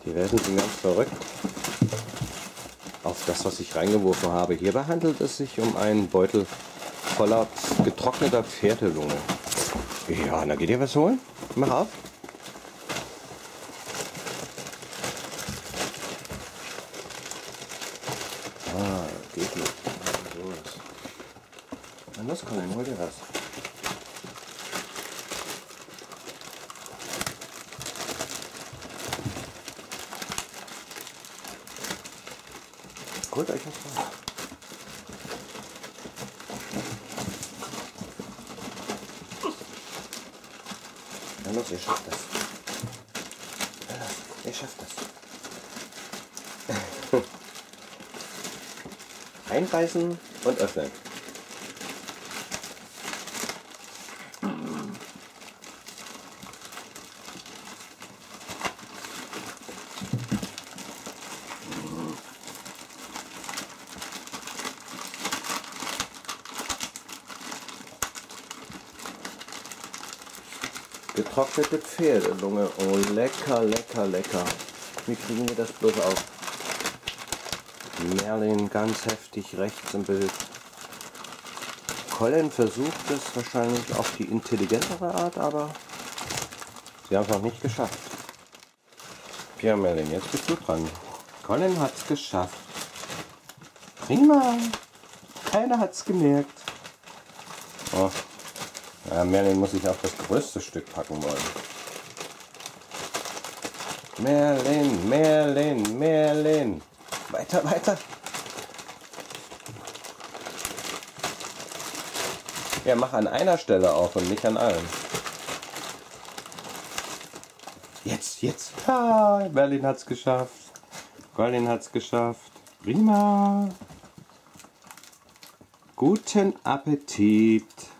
Die Welpen sind ganz verrückt auf das, was ich reingeworfen habe. Hierbei handelt es sich um einen Beutel voller getrockneter Pferdelunge. Ja, na geht ihr was holen? Mach auf. Ah, geht nicht. So ist. Na los, Colin, hol dir was. Holt euch was raus. Na los, ihr schafft das. Na los, ihr schafft das. Einbeißen und öffnen. Getrocknete Pferdelunge. Oh, lecker, lecker, lecker. Wie kriegen wir das bloß auf? Merlin ganz heftig rechts im Bild. Colin versucht es wahrscheinlich auf die intelligentere Art, aber sie haben es noch nicht geschafft. Ja, Merlin, jetzt bist du dran. Colin hat es geschafft. Prima. Keiner hat es gemerkt. Oh. Ja, Merlin muss sich auf das größte Stück packen wollen. Merlin, Merlin, Merlin. Weiter, weiter. Ja, mach an einer Stelle auf und nicht an allen. Jetzt, jetzt. Ah, Merlin hat's geschafft. Colin hat's geschafft. Prima. Guten Appetit.